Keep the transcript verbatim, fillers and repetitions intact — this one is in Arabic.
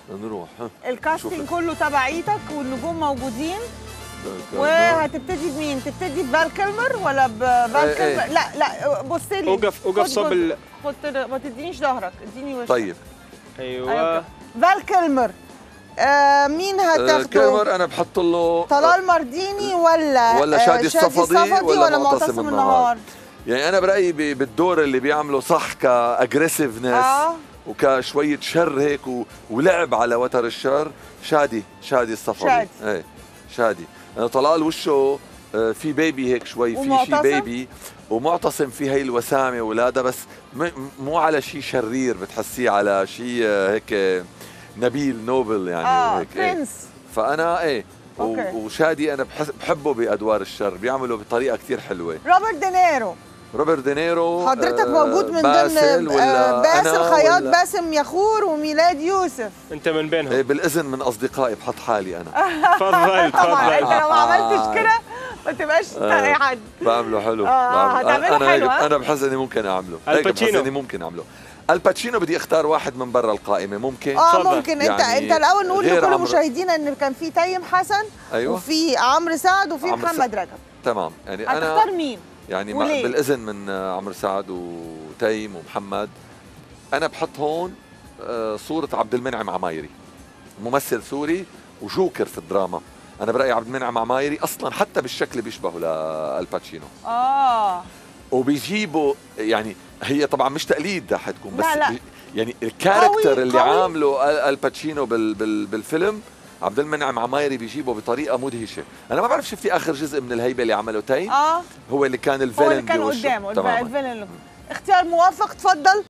نروح. ها الكاستنج كله تبعيتك والنجوم موجودين. وهتبتدي بمين؟ تبتدي بفال كيلمر ولا بفال كيلمر؟ لا لا بص لي. اوقف اوقف صوب ال خد ما تدينيش ظهرك، اديني وشك. طيب ايوه فال كيلمر. آه مين هتاخده؟ آه كيلمر انا بحط له طلال مارديني ولا ولا شادي الصفدي ولا, ولا معتصم النهار؟ يعني انا برايي بالدور اللي بيعمله صح كاجريسيفنس آه. وكشويه شر هيك ولعب على وتر الشر. شادي شادي الصفدي. شادي ايه شادي. أنا طلال وشه في بيبي هيك شوي، في شيء بيبي، ومعتصم في هي الوسامه وولادها، بس مو على شيء شرير، بتحسيه على شيء هيك نبيل نوبل يعني. اه وهيك برنس. ايه. فانا ايه أوكي. وشادي انا بحبه بادوار الشر، بيعمله بطريقه كثير حلوه. روبرت دينيرو. روبرت دينيرو حضرتك موجود من ضمن باسل خياط، باسم يخور وميلاد يوسف. انت من بينهم. إيه بالاذن من اصدقائي بحط حالي انا. تفضل طبعا انت لو ما عملتش كده ما تبقاش اي حد. بعمله حلو. اه هتعمله حلو. انا بحس اني ممكن اعمله. الباتشينو. بحس اني ممكن اعمله. الباتشينو بدي اختار واحد من برا القائمه. ممكن اه ممكن. انت يعني انت الاول نقول لكل مشاهدينا ان كان في تيم حسن. أيوة. وفي عمرو سعد وفي محمد رجب. تمام. يعني انا هتختار مين؟ يعني بالاذن من عمرو سعد وتيم ومحمد. انا بحط هون صوره عبد المنعم عمايري، ممثل سوري وجوكر في الدراما. انا برايي عبد المنعم عمايري اصلا حتى بالشكل بيشبهه لالباتشينو. اه وبيجيبوا يعني، هي طبعا مش تقليد رح تكون، بس لا لا. يعني الكاركتر قوي اللي قوي. عامله الباتشينو بال بال بالفيلم عبد المنعم عمايري بيجيبه بطريقه مدهشه. انا ما بعرف شفتي اخر جزء من الهيبه اللي عمله تيم؟ اه هو اللي كان الفيلن. هو اللي كان قدامه الفيلن. اختيار موفق. تفضل.